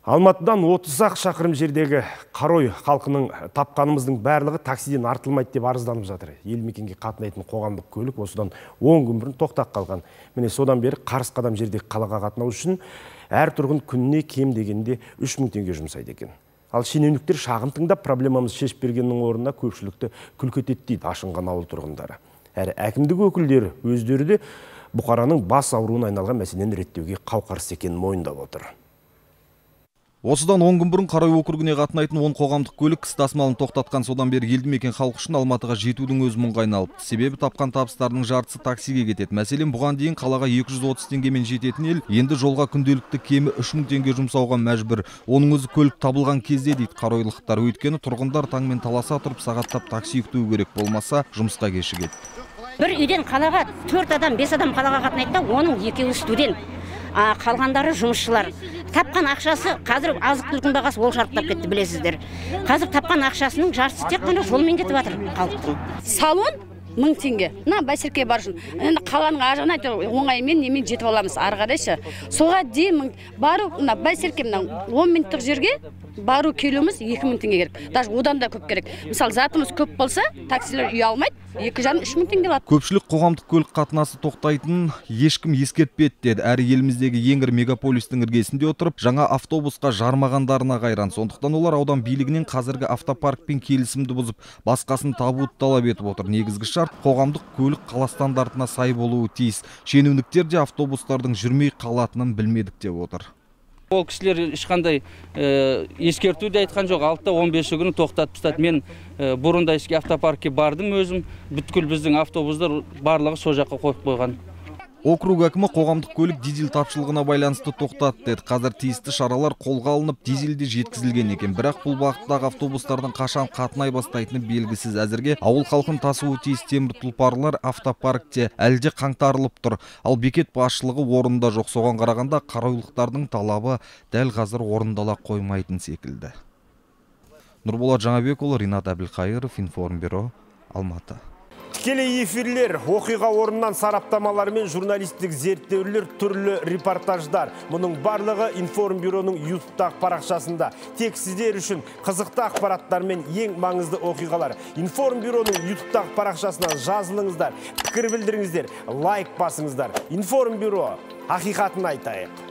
Алматыдан 30 шақырым жердегі Қарой халқының тапқанымыздың барлығы таксиден артылмайды деп арызданып жатыр. Ел мекенге қатынайтын қоғамдық көлік осыдан 10 күн бұрын тоқтап қалған. Міне содан бері қарыс қадам жердегі қалаға қатынау үшін әр тұрғын күніне кем дегенде 3000 теңге жұмсайды екен. Ал шенеуніктер шағым тыңдап проблемамыз шешіп бергеннің орнына көпшілікті күлкі етеді дейді ашынған ауыл тұрғындары. Әрі әкімдік өкілдері өздері де бұқараның бас ауруына айналған мәселені реттеуге қауқарсыз екенін мойындап отыр. Осыдан 10 күн бұрын Қарой округіне қатынайтын 10 қоғамдық көлік кісі тасымалын тоқтатқан, содан бері елді мекен халқы үшін Алматыға жетудің өз мұңға айналыпты. Себебі тапқан табыстарының жартысы таксиге кетеді. Мәселен, бұған дейін қалаға 230 теңгемен жететін ел енді жолға күнделікті кемі 3000 теңге жұмсауға мәжбүр. Оның өзі көлік табылған кезде дейді қаройлықтар. Өйткені тұрғындар таңмен таласа тұрып сағаттап такси күтуі керек, болмаса жұмысқа кешігеді. Бір үйден қалаға 4 адам, 5 адам қалаға қатынайды да, оның 2-і студент. Қалғандары жұмысшылар. Тапқан ақшасы, қазір азық-түліктің бағасы ол шарықтап кетті, білесіздер. Қазір тапқан ақшасының жартысы тек қана жолмен кетіп жатыр халықтың. Салон 1000 теңге. Мына Байсерке бар үшін. Енді қаланың ажығына оңаймен немен жетіп аламыз ары қарайшы. Соға дейін бару, мына Байсерке мына 10 минуттық жерге бару келуіміз 2000 теңге керек. Даже одан да көп керек. Мысалы, затымыз көп болса, таксилер үй алмайды. 2,5-3000 теңге алады. Көпшілік қоғамдық көлік қатынасы тоқтайтынын ешкім ескертпеді деді. Әрі еліміздегі ең ірі мегаполистің іргесінде отырып, жаңа автобусқа жармағандарына қайран. Сондықтан олар аудан билігінен қазіргі автопаркпен келісімді бұзып, басқасын табуды талап етіп отыр. Негізгі шарт қоғамдық көлік қала стандартына сай болуы тиіс. Шенеуніктер де автобустардың жүрмей қалатынын білмедік деп отыр. Ол кісілер ешқандай ескерту де айтқан жоқ. 6-15 күні тоқтатып тастады. Мен бұрында ескі автопаркке бардым өзім. Бүткіл біздің автобустар барлығы сол жаққа қойып қойған. Округ әкімі қоғамдық көлік дизель тапшылығына байланысты тоқтатты деді. Қазір тиісті шаралар қолға алынып, дизельде жеткізілген екен. Бірақ бұл бағыттағы автобустардың қашан қатынай бастайтыны белгісіз. Әзірге ауыл халқын тасуы тиіс темір тұлпарлар автопаркте әлде қаңтарылып тұр. Ал бекет басшылығы орында жоқ. Соған қарағанда қаройлықтардың талабы дәл қазір орындала қоймайтын секілді. Нұрболат Жаңабекұлы, Ринат Әбілқайыров, Информбюро, Алматы. Тікелей эфирлер, оқиға орнынан сараптамалар мен журналистік зерттеулер, түрлі репортаждар. Мұның барлығы Информбюроның YouTube'тағы парақшасында. Тек сіздер үшін қызықты ақпараттар мен ең маңызды оқиғалар. Информбюроның YouTube'тағы парақшасынан жазылыңыздар, пікір білдіріңіздер, лайк басыңыздар. Информбюро, ақиқатын айтайық.